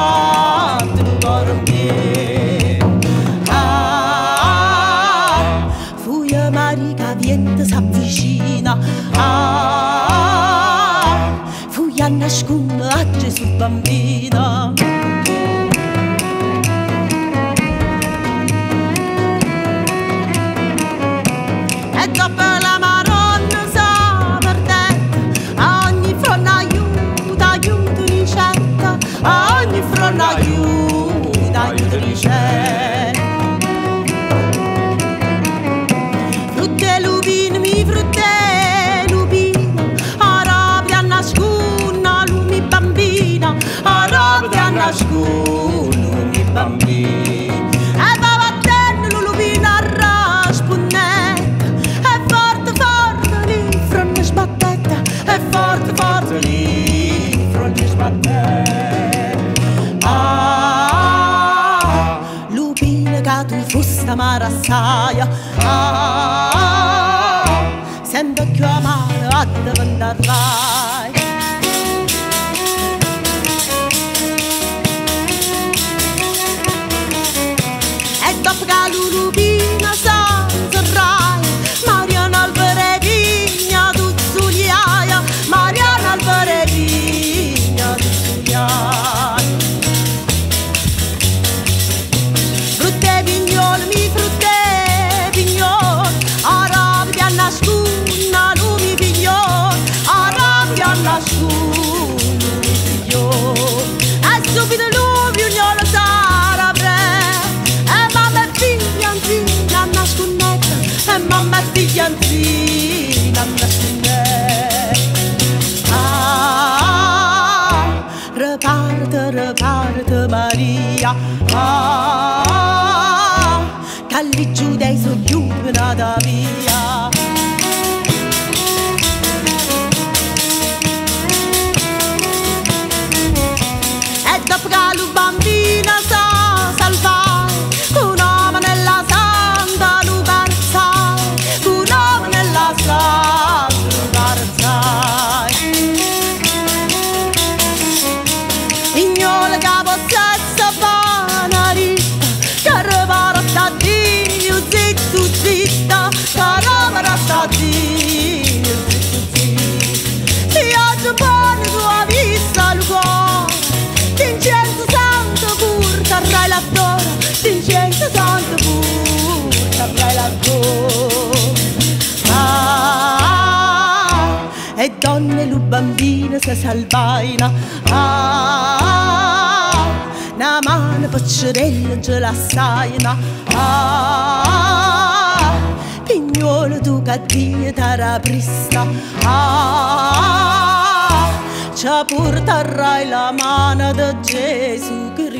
fatto dormire. Fuia marica vento s'avvicina, fuia nasconde a Gesù bambina. E dopo la Maronna sa perdetta, a ogni fronte aiuto ricetta, a ogni fronte aiuto ricetta. Frutte lupine, mi frutte lupine, arabi a nascuna, lumi bambina, arabi a nascuna, lumi bambina. E va battendo lupina a raspunnetta, e forte lì fronte sbattetta, e forte lì fronte sbattetta. Lupina che tu fosta marassaia, sempre più amare a diventare. E dopo che lupina s'inserrai, Mariana Alberegina tuzzugliaia, Mariana Alberegina tuzzugliaia. Frutte pignole, mi frutte pignole, arabi a nascuna, lumi pignole, arabi a nascuna, lumi pignole. E subito lui pignole sarà pre, e mamma e figlianzina a nascunetta, e mamma e figlianzina a nascunetta. Reparte Maria, che lì giù dei sono nata via. E dopo che la bambina sa salvare, un uomo nella santa lugarzai, un uomo nella santa lugarzai. Pignole che possessa banarista, che repara sta Dio, zitto zitta, che repara sta Dio, zitto zitta. Io buono tua vista al cuore, d'incenso santo pur t'arrai la dora, d'incenso santo pur t'arrai la dora. E donne lu bambine se salvaina, una mano paccerella ce la saina, pignolo tu cattiva taraprista, ci porterai la mano di Gesù.